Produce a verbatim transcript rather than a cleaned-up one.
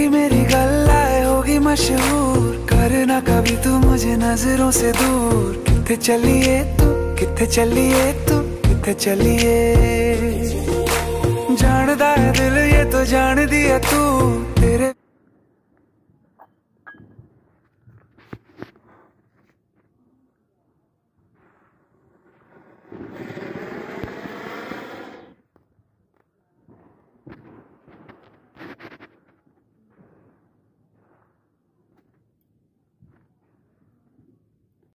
तेरी मेरी गल्लाए होगी मशहूर, करना कभी तू मुझे नजरों से दूर। किथे चलिए तू, किथे चलिए तू, किथे चलिए। जानदा है दिल ये तो जान दिया तू, तेरे